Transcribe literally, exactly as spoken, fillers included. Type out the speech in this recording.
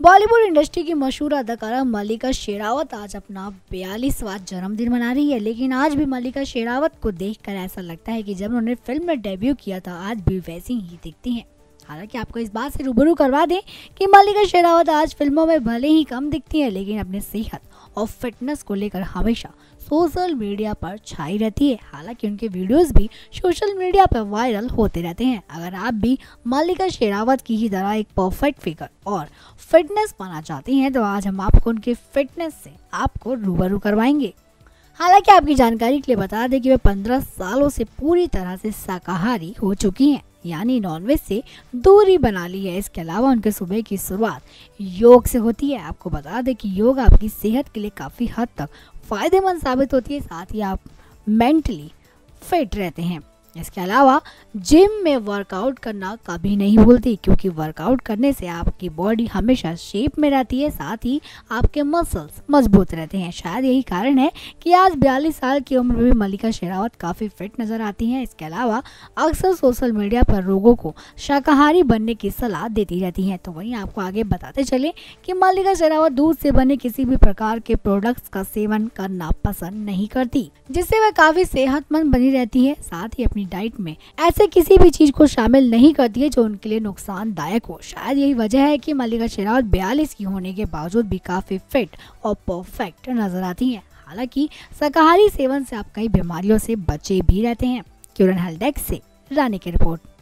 Bollywood industry की मशहूर अदाकारा मल्लिका शेरावत आज अपना बयालीसवां जन्मदिन मना रही है। लेकिन आज भी मल्लिका शेरावत को देखकर ऐसा लगता है कि जब उन्होंने फिल्म में डेब्यू किया था आज भी वैसी ही दिखती हैं। हालांकि आपको इस बात से रूबरू करवा दें कि मल्लिका शेरावत आज फिल्मों में भले ही कम दिखती है, लेकिन अपने सेहत और फिटनेस को लेकर हमेशा सोशल मीडिया पर छाई रहती है। हालांकि उनके वीडियोस भी सोशल मीडिया पर वायरल होते रहते हैं। अगर आप भी मल्लिका शेरावत की ही तरह एक परफेक्ट फिगर और फिटनेस पाना चाहते हैं तो आज हम आपको उनके फिटनेस से आपको रूबरू करवाएंगे। हालांकि आपकी जानकारी के लिए बता दें कि वे पंद्रह सालों से पूरी तरह से शाकाहारी हो चुकी हैं, यानी नॉनवेज से दूरी बना ली है। इसके अलावा उनके सुबह की शुरुआत योग से होती है। आपको बता दें कि योग आपकी सेहत के लिए काफ़ी हद तक फायदेमंद साबित होती है, साथ ही आप मेंटली फिट रहते हैं। इसके अलावा जिम में वर्कआउट करना कभी नहीं भूलती, क्योंकि वर्कआउट करने से आपकी बॉडी हमेशा शेप में रहती है, साथ ही आपके मसल्स मजबूत रहते हैं। शायद यही कारण है कि आज बयालीस साल की उम्र में भी मल्लिका शेरावत काफ़ी फिट नज़र आती हैं। इसके अलावा अक्सर सोशल मीडिया पर लोगों को शाकाहारी बनने की सलाह देती रहती हैं। तो वहीं आपको आगे बताते चले कि मल्लिका शेरावत दूध से बने किसी भी प्रकार के प्रोडक्ट्स का सेवन करना पसंद नहीं करती, जिससे वह काफ़ी सेहतमंद बनी रहती है। साथ ही अपनी डाइट में ऐसे किसी भी चीज को शामिल नहीं करती है जो उनके लिए नुकसानदायक हो। शायद यही वजह है कि मल्लिका शेरावत बयालीस की होने के बावजूद भी काफी फिट और परफेक्ट नजर आती हैं। हालांकि शाकाहारी सेवन से आप कई बीमारियों से बचे भी रहते हैं। क्यूरन हेल्थ डेस्क से रानी की रिपोर्ट।